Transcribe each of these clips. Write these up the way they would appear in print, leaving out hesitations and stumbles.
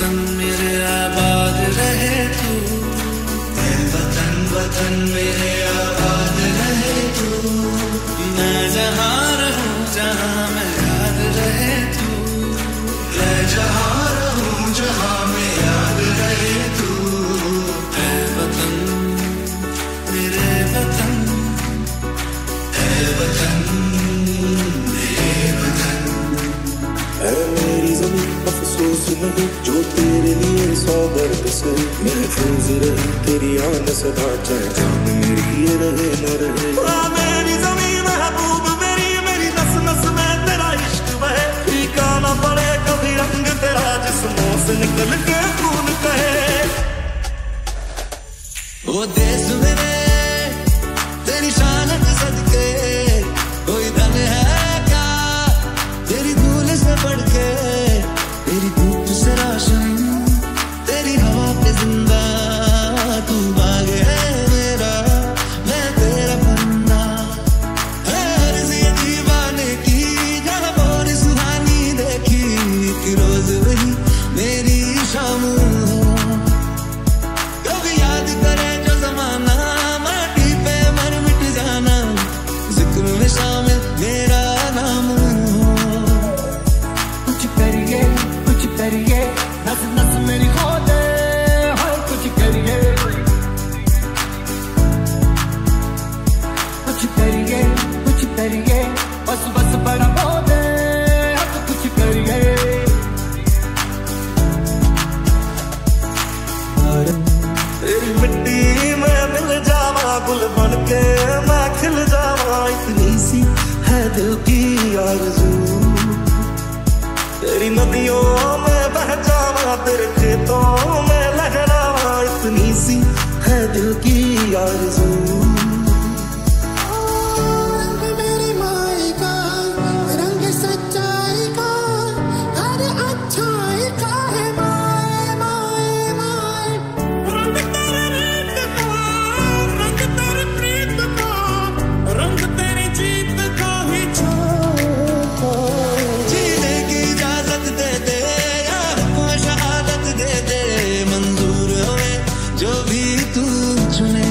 वतन मेरे आबाद रहे तू, ऐ वतन वतन मेरे आबाद रहे तू। मैं जहाँ रहूं जहाँ मैं याद रहे तू, मैं जहाँ रहूं जहाँ मैं याद रहे तू। ऐ वतन मेरे वतन, ऐ वतन मेरे वतन। ऐ मेरी ज़मीं अफसोस नहीं जो तेरे लिए 100 दर्द से महफूज रहे, तेरी आन सदा चाहे जान मेरी ये रहे न रहे। मेरी ज़मीं महबूब मेरी, मेरी नस नस में तेरा इश्क बहे, फीका ना पड़े कभी रंग तेरा जिस्मों से निकल के खून कहे। वो देश मेरे तेरी शान के सदके, कोई धन है क्या तेरी धूल से बढ़ के, तेरी धूप से रोशन तेरी हवा पे जिंदा। तू बाग है मेरा मैं तेरा बंदा, हर ज़ी दीवाने की जहाँ बोल सुहानी देखी, एक रोज वही मेरी शाम हो। कभी याद करे जो जमाना माटी पे मर मिट जाना, जिक्र में शामिल मेरा नाम हो। कुछ करिए नस नस मेरी खो दे, हाय कुछ करिए बस बस बड़ा खो दे, कुछ करिए। तेरी मिट्टी में मिल जावा, गुल बन के मैं खिल जावा, इतनी सी है दिल की आरज़ू। तेरी नदियों में बह जावा, तेरे खेतों में लहरावा, इतनी सी है दिल की आरज़ू। मेरी माई का रंग सच्चाई का, हर अच्छाई का है माए माए माए। रंग तेरे रीत का, रंग तेरी प्रीत का, रंग तेरी जीत का ही छाया। जीने की इजाजत दे दे या हुक्म शहादत दे दे, मंजूर हमें जो भी तू चुने।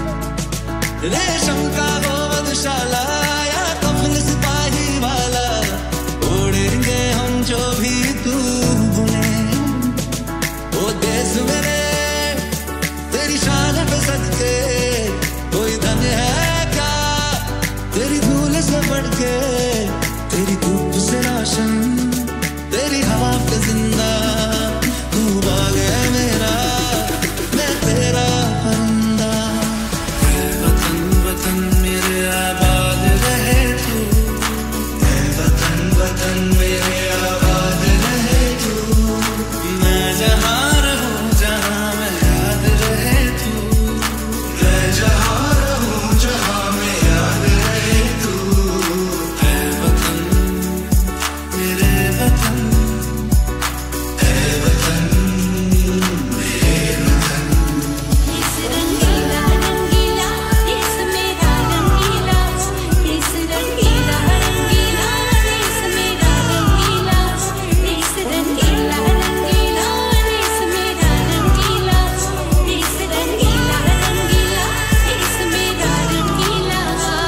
रेशम का हो मधुशाला या कफन सिपाही वाला, ओढ़ेंगे हम जो भी तू बुने। ओ देश मेरे तेरी शान पे सदके, कोई धन है क्या तेरी धूल से बढ़ के, तेरी धूप से रोशन तेरी हवा पे जिंदा। तू बाग है मेरा मैं तेरा बंदा, ऐ वतन वतन मेरे आबाद रहे तू, ऐ वतन वतन मेरे आबाद रहे तू। मैं जहाँ रहूं जहाँ मैं याद रहे तू, मैं जहाँ रहूं जहाँ मैं याद रहे तू। ऐ वतन मेरे वतन, ऐ वतन मेरे वतन। इस रंगीला रंगीला देश मेरा रंगीला, इस रंगीला रंगीला देश मेरा रंगीला, इस रंगीला रंगीला देश मेरा रंगीला, इस रंगीला रंगीला देश मेरा रंगीला।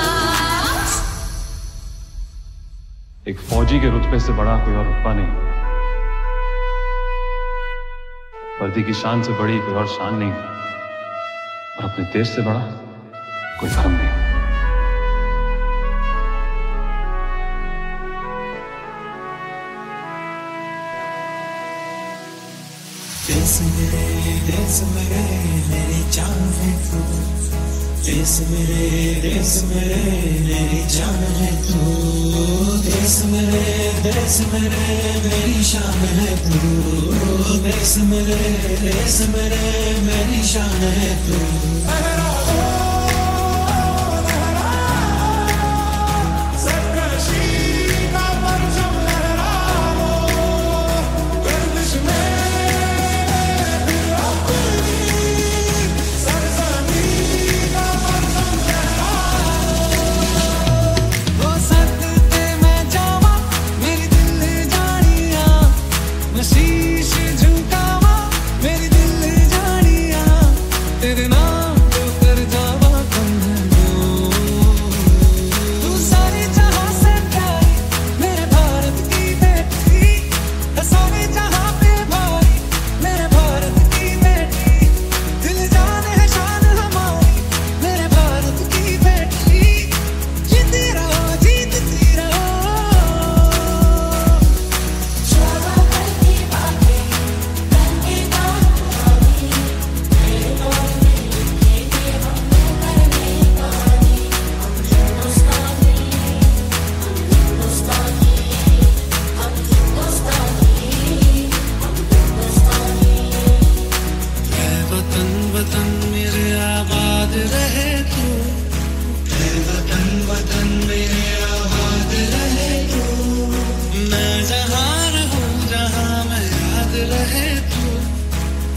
एक फौजी के रुतबे से बड़ा कोई और रुतबा नहीं, वर्दी की शान से बड़ी कोई और शान नहीं, और अपने देश से बड़ा कोई धर्म नहीं। देश मेरे मेरी जान है तू, देश मेरे मेरी जान है तू। देश मेरे मेरी शान है तू, देश मेरे मेरी शान है तू। शीश झुका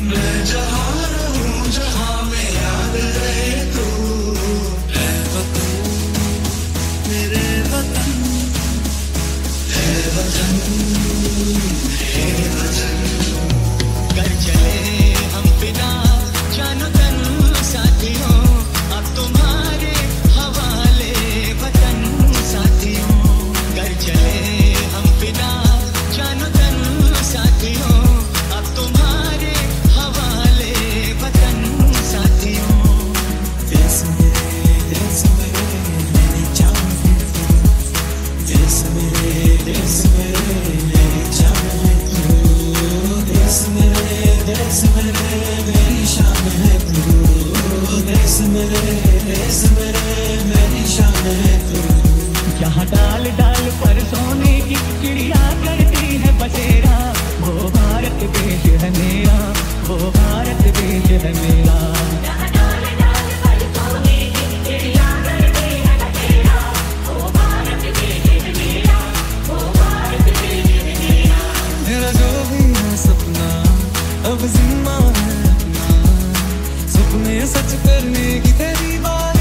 मैं जहाँ रहूं जहाँ में याद रहे तू, है वतन मेरे वतन, है वतन, है वतन। कर चले हम बिना जानो तन साथियों, अब तुम्हारे हवाले वतन साथियों। कर चले हम बिना जानो तन साथियों, अब तुम्हारे हवाले वतन साथियों। देश मेरे मेरी जान है तू, देश मेरे मेरी जान है तू, देश मेरे मेरी शान है तू, देश मेरे मेरी शान है तू। जहाँ डाल डाल पर सोने की चिड़िया करती है बसेरा, वो भारत देश है मेरा, वो भारत देश है मेरा। जहाँ डाल डाल पर सोने की चिड़िया करती है बसेरा, वो भारत देश है मेरा, वो भारत देश है मेरा। मेरा जो भी है सपना अब जिम्मा है अपना, सपने सच करने की तेरी बारी।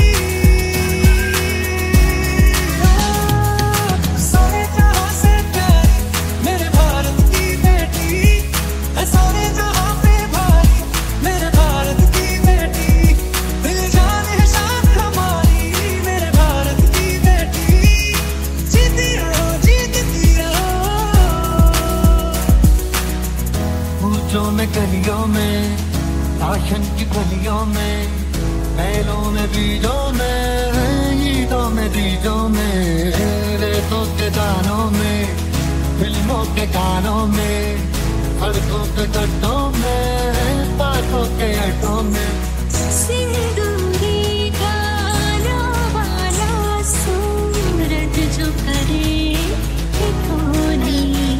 सारे जहां से प्यारी मेरे भारत की बेटी, सारे जहां पे भारी मेरे भारत की बेटी, दिल जान है शान हमारी मेरे भारत की बेटी। जीती रहो जीतती रहो। ऊंचों में गलियों में, आशन की गलियों में, बैलों में बीजों में, ईदों में बीजों में, रेतों के दानों में, फिल्मों के गानों में, सड़कों के गड्ढों में, बातों के अड्डों में। सिंदूरी गाना वाला सूरज जो करे ठिकाने,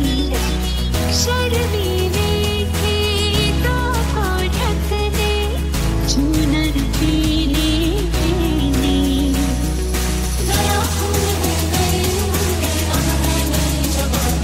शर्मीले खेतों को ढक दे चुनर पीले पीले। नया फूल है नए रंग है नई जवानी,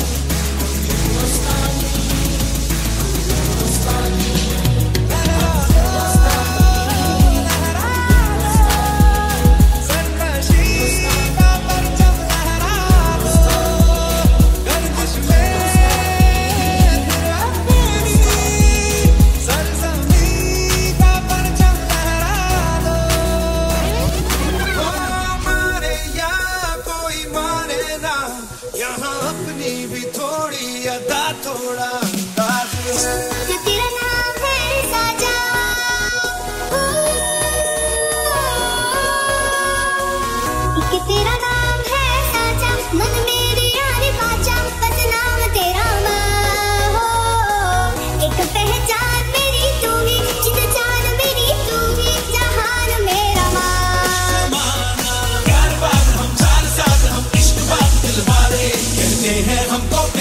यहाँ अपनी भी थोड़ी अदा थोड़ा अंदाज है। कि तेरा नाम है साजा, कि तेरा नाम है साजा, मन मेरी यारी बाजा, बस नाम तेरा माँ हो। एक पहचान मेरी तू ही, जित जान मेरी तू ही, जहान मेरा माँ। प्यार बात हम साथ साथ हम इश्क बात दिल वाले, कहते हैं हमको